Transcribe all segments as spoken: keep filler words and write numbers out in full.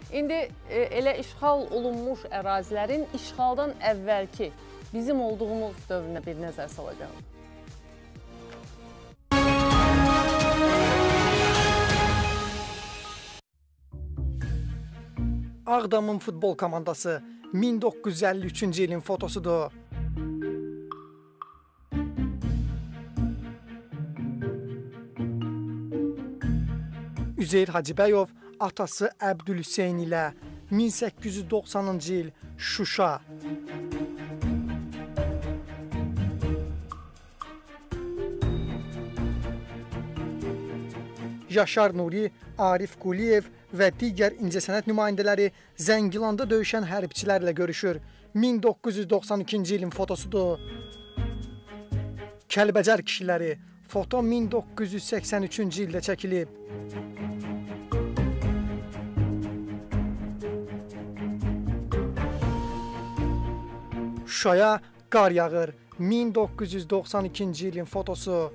İndi e, elə işğal olunmuş ərazilərin işğaldan əvvəlki bizim olduğumuz dövrünə bir nəzər salacağım. Ağdamın futbol komandası min doqquz yüz əlli üçüncü ilin fotosudur. Üzeyir Hacıbəyov atası Əbdülhüseyn ilə min səkkiz yüz doxsanıncı il Şuşa. Yaşar Nuri, Arif Quliyev və digər incəsənət nümayəndələri Zəngilanda döyüşən hərbçilərlə görüşür. min doqquz yüz doxsan ikinci ilin fotosudur. Kəlbəcər kişiləri, foto min doqquz yüz səksən üçüncü ildə çəkilib. Şuşaya qar yağır, min doqquz yüz doxsan ikinci ilin fotosu.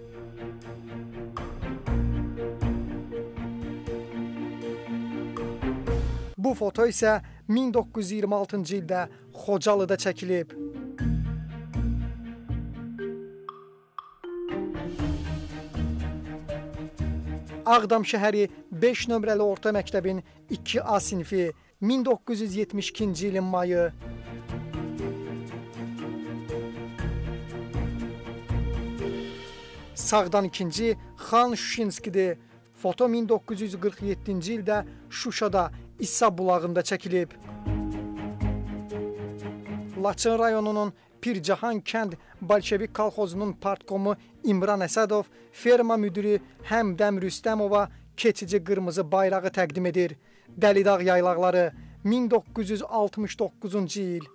Bu foto isə min doqquz yüz iyirmi altıncı ildə Xocalıda çəkilib. Ağdam şəhəri beş nömrəli orta məktəbin iki A sinfi, min doqquz yüz yetmiş ikinci ilin mayı. Sağdan ikinci Xan Şuşinskidir. Foto min doqquz yüz qırx yeddinci ildə Şuşada İssa bulağında çəkilib. Laçın rayonunun Pircahan kənd Bolşevik kolxozunun partkomu İmran Əsədov ferma müdürü Həmdəm Rüstəmova keçici qırmızı bayrağı təqdim edir. Dəlidağ yaylaqları min doqquz yüz altmış doqquzuncu il.